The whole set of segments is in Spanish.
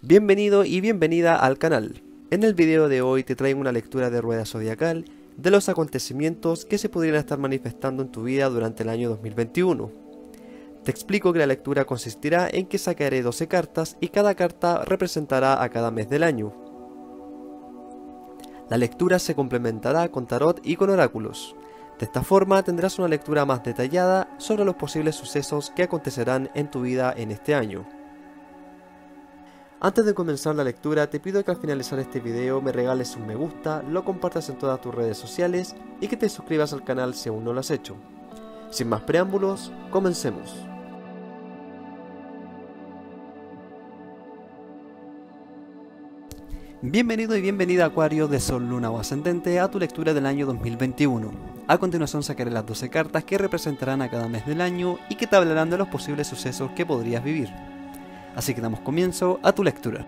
Bienvenido y bienvenida al canal. En el video de hoy te traigo una lectura de rueda zodiacal de los acontecimientos que se podrían estar manifestando en tu vida durante el año 2021. Te explico que la lectura consistirá en que sacaré 12 cartas y cada carta representará a cada mes del año. La lectura se complementará con tarot y con oráculos. De esta forma tendrás una lectura más detallada sobre los posibles sucesos que acontecerán en tu vida en este año. Antes de comenzar la lectura te pido que al finalizar este video me regales un me gusta, lo compartas en todas tus redes sociales y que te suscribas al canal si aún no lo has hecho. Sin más preámbulos, comencemos. Bienvenido y bienvenida Acuario de Sol, Luna o Ascendente a tu lectura del año 2021. A continuación sacaré las 12 cartas que representarán a cada mes del año y que te hablarán de los posibles sucesos que podrías vivir. Así que damos comienzo a tu lectura.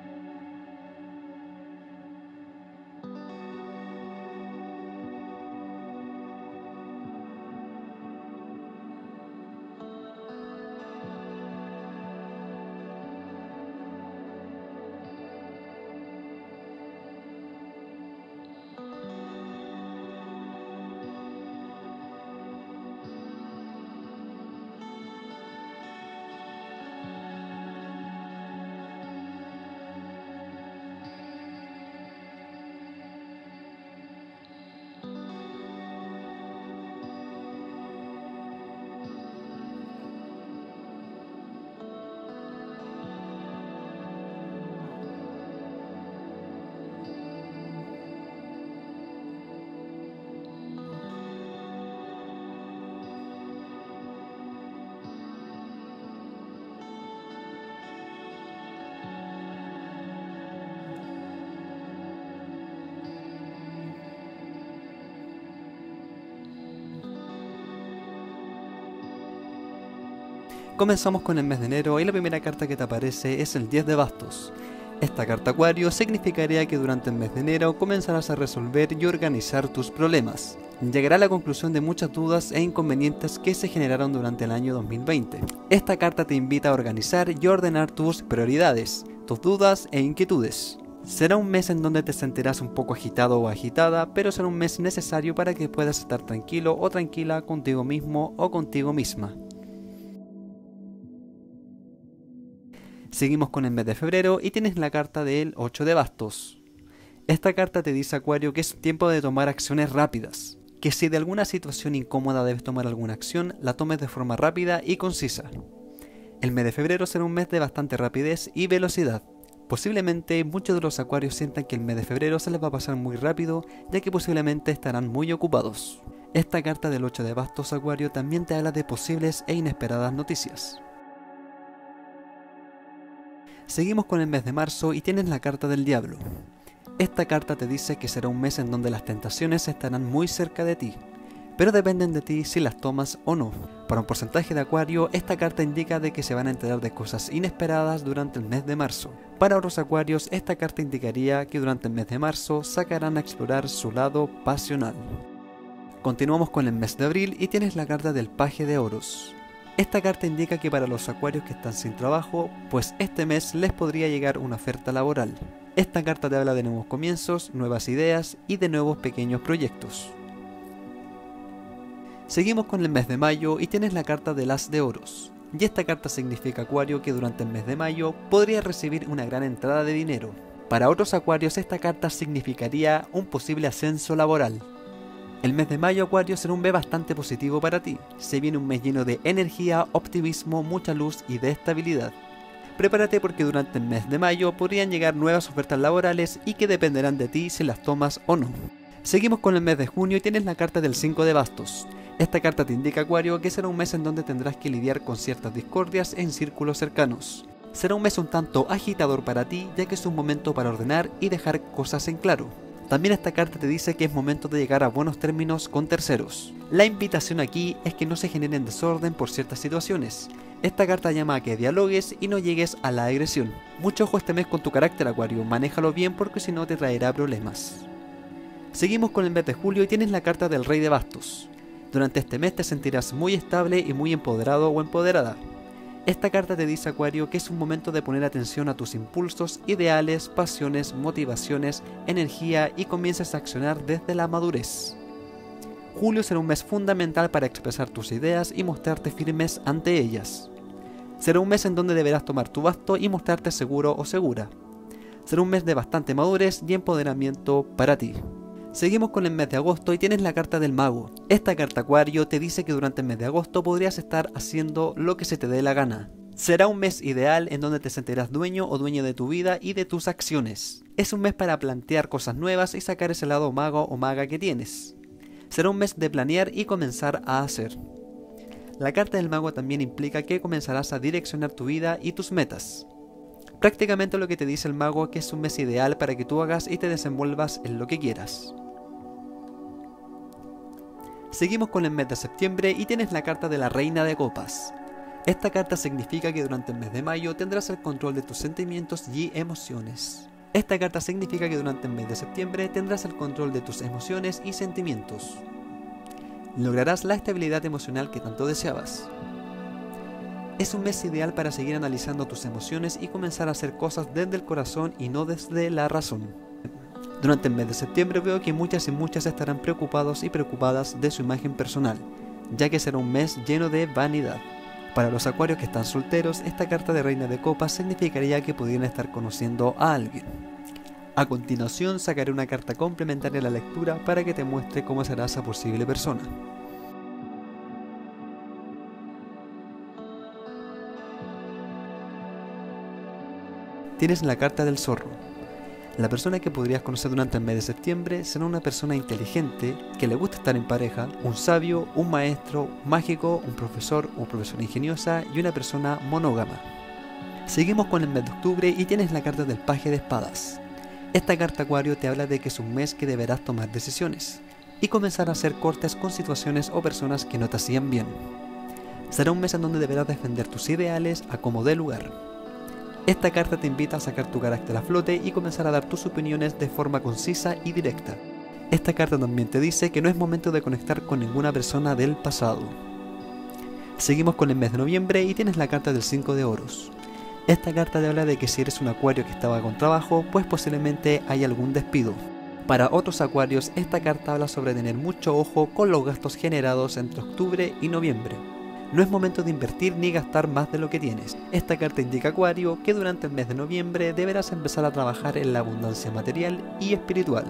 Comenzamos con el mes de enero y la primera carta que te aparece es el 10 de bastos. Esta carta Acuario significaría que durante el mes de enero comenzarás a resolver y organizar tus problemas. Llegará a la conclusión de muchas dudas e inconvenientes que se generaron durante el año 2020. Esta carta te invita a organizar y ordenar tus prioridades, tus dudas e inquietudes. Será un mes en donde te sentirás un poco agitado o agitada, pero será un mes necesario para que puedas estar tranquilo o tranquila contigo mismo o contigo misma. Seguimos con el mes de febrero y tienes la carta del 8 de bastos. Esta carta te dice, Acuario, que es tiempo de tomar acciones rápidas, que si de alguna situación incómoda debes tomar alguna acción, la tomes de forma rápida y concisa. El mes de febrero será un mes de bastante rapidez y velocidad. Posiblemente muchos de los acuarios sientan que el mes de febrero se les va a pasar muy rápido, ya que posiblemente estarán muy ocupados. Esta carta del 8 de bastos, Acuario, también te habla de posibles e inesperadas noticias. Seguimos con el mes de marzo y tienes la carta del diablo. Esta carta te dice que será un mes en donde las tentaciones estarán muy cerca de ti, pero dependen de ti si las tomas o no. Para un porcentaje de Acuario, esta carta indica de que se van a enterar de cosas inesperadas durante el mes de marzo. Para otros Acuarios, esta carta indicaría que durante el mes de marzo sacarán a explorar su lado pasional. Continuamos con el mes de abril y tienes la carta del paje de oros. Esta carta indica que para los acuarios que están sin trabajo, pues este mes les podría llegar una oferta laboral. Esta carta te habla de nuevos comienzos, nuevas ideas y de nuevos pequeños proyectos. Seguimos con el mes de mayo y tienes la carta del as de oros. Y esta carta significa, Acuario, que durante el mes de mayo podrías recibir una gran entrada de dinero. Para otros acuarios esta carta significaría un posible ascenso laboral. El mes de mayo, Acuario, será un mes bastante positivo para ti. Se viene un mes lleno de energía, optimismo, mucha luz y de estabilidad. Prepárate porque durante el mes de mayo podrían llegar nuevas ofertas laborales y que dependerán de ti si las tomas o no. Seguimos con el mes de junio y tienes la carta del 5 de bastos. Esta carta te indica, Acuario, que será un mes en donde tendrás que lidiar con ciertas discordias en círculos cercanos. Será un mes un tanto agitador para ti, ya que es un momento para ordenar y dejar cosas en claro. También esta carta te dice que es momento de llegar a buenos términos con terceros. La invitación aquí es que no se generen desorden por ciertas situaciones. Esta carta llama a que dialogues y no llegues a la agresión. Mucho ojo este mes con tu carácter, Acuario, manéjalo bien porque si no te traerá problemas. Seguimos con el mes de julio y tienes la carta del Rey de Bastos. Durante este mes te sentirás muy estable y muy empoderado o empoderada. Esta carta te dice, Acuario, que es un momento de poner atención a tus impulsos, ideales, pasiones, motivaciones, energía y comiences a accionar desde la madurez. Julio será un mes fundamental para expresar tus ideas y mostrarte firmes ante ellas. Será un mes en donde deberás tomar tu basto y mostrarte seguro o segura. Será un mes de bastante madurez y empoderamiento para ti. Seguimos con el mes de agosto y tienes la carta del mago. Esta carta, Acuario, te dice que durante el mes de agosto podrías estar haciendo lo que se te dé la gana. Será un mes ideal en donde te sentirás dueño o dueña de tu vida y de tus acciones. Es un mes para plantear cosas nuevas y sacar ese lado mago o maga que tienes. Será un mes de planear y comenzar a hacer. La carta del mago también implica que comenzarás a direccionar tu vida y tus metas. Prácticamente lo que te dice el mago es que es un mes ideal para que tú hagas y te desenvuelvas en lo que quieras. Seguimos con el mes de septiembre y tienes la carta de la Reina de Copas. Esta carta significa que durante el mes de mayo tendrás el control de tus sentimientos y emociones. Esta carta significa que durante el mes de septiembre tendrás el control de tus emociones y sentimientos. Lograrás la estabilidad emocional que tanto deseabas. Es un mes ideal para seguir analizando tus emociones y comenzar a hacer cosas desde el corazón y no desde la razón. Durante el mes de septiembre veo que muchas y muchas estarán preocupados y preocupadas de su imagen personal, ya que será un mes lleno de vanidad. Para los acuarios que están solteros, esta carta de Reina de Copas significaría que pudieran estar conociendo a alguien. A continuación sacaré una carta complementaria a la lectura para que te muestre cómo será esa posible persona. Tienes la carta del zorro. La persona que podrías conocer durante el mes de septiembre será una persona inteligente, que le gusta estar en pareja, un sabio, un maestro, mágico, un profesor o profesora ingeniosa y una persona monógama. Seguimos con el mes de octubre y tienes la carta del paje de espadas. Esta carta, Acuario, te habla de que es un mes que deberás tomar decisiones y comenzar a hacer cortes con situaciones o personas que no te hacían bien. Será un mes en donde deberás defender tus ideales a como dé lugar. Esta carta te invita a sacar tu carácter a flote y comenzar a dar tus opiniones de forma concisa y directa. Esta carta también te dice que no es momento de conectar con ninguna persona del pasado. Seguimos con el mes de noviembre y tienes la carta del 5 de oros. Esta carta te habla de que si eres un acuario que estaba con trabajo, pues posiblemente hay algún despido. Para otros acuarios, esta carta habla sobre tener mucho ojo con los gastos generados entre octubre y noviembre. No es momento de invertir ni gastar más de lo que tienes. Esta carta indica, Acuario, que durante el mes de noviembre deberás empezar a trabajar en la abundancia material y espiritual.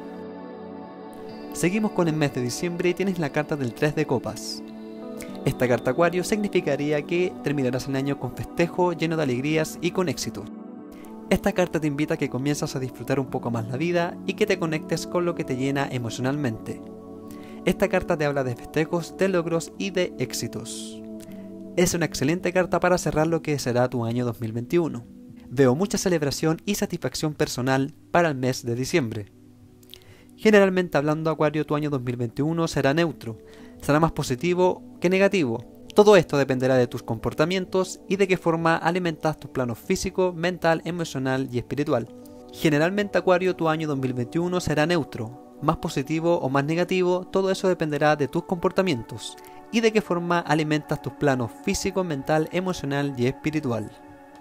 Seguimos con el mes de diciembre y tienes la carta del 3 de copas. Esta carta, Acuario, significaría que terminarás el año con festejo, lleno de alegrías y con éxito. Esta carta te invita a que comiences a disfrutar un poco más la vida y que te conectes con lo que te llena emocionalmente. Esta carta te habla de festejos, de logros y de éxitos. Es una excelente carta para cerrar lo que será tu año 2021. Veo mucha celebración y satisfacción personal para el mes de diciembre. Generalmente hablando, Acuario, tu año 2021 será neutro, será más positivo que negativo. Todo esto dependerá de tus comportamientos y de qué forma alimentas tus planos físico, mental, emocional y espiritual. Generalmente, Acuario, tu año 2021 será neutro, más positivo o más negativo. Todo eso dependerá de tus comportamientos y de qué forma alimentas tus planos físico, mental, emocional y espiritual.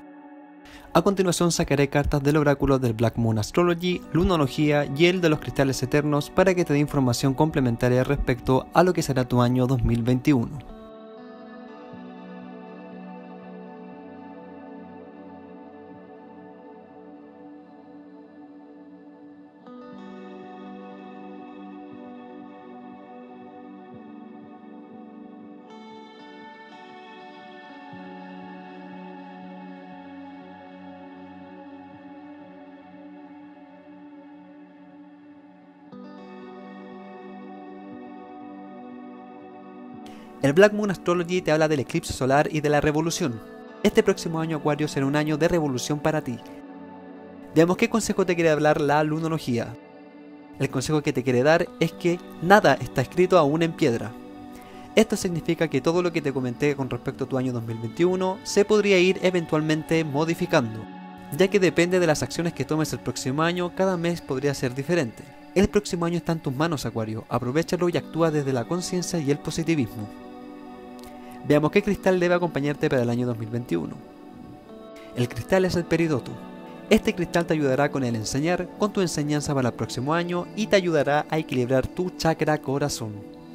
A continuación sacaré cartas del oráculo del Black Moon Astrology, Lunología y el de los cristales eternos para que te dé información complementaria respecto a lo que será tu año 2021. El Black Moon Astrology te habla del eclipse solar y de la revolución. Este próximo año, Acuario, será un año de revolución para ti. Veamos qué consejo te quiere hablar la lunología. El consejo que te quiere dar es que nada está escrito aún en piedra. Esto significa que todo lo que te comenté con respecto a tu año 2021 se podría ir eventualmente modificando, ya que depende de las acciones que tomes el próximo año, cada mes podría ser diferente. El próximo año está en tus manos, Acuario, aprovéchalo y actúa desde la conciencia y el positivismo. Veamos qué cristal debe acompañarte para el año 2021. El cristal es el Peridoto. Este cristal te ayudará con el enseñar, con tu enseñanza para el próximo año y te ayudará a equilibrar tu chakra corazón.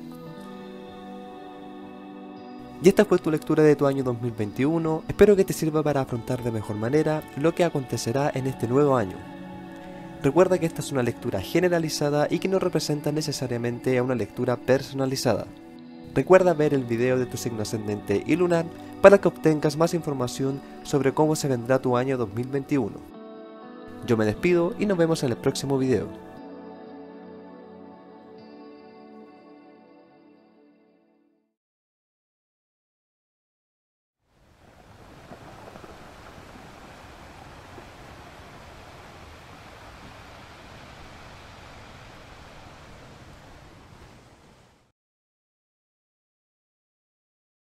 Y esta fue tu lectura de tu año 2021, espero que te sirva para afrontar de mejor manera lo que acontecerá en este nuevo año. Recuerda que esta es una lectura generalizada y que no representa necesariamente a una lectura personalizada. Recuerda ver el video de tu signo ascendente y lunar para que obtengas más información sobre cómo se vendrá tu año 2021. Yo me despido y nos vemos en el próximo video.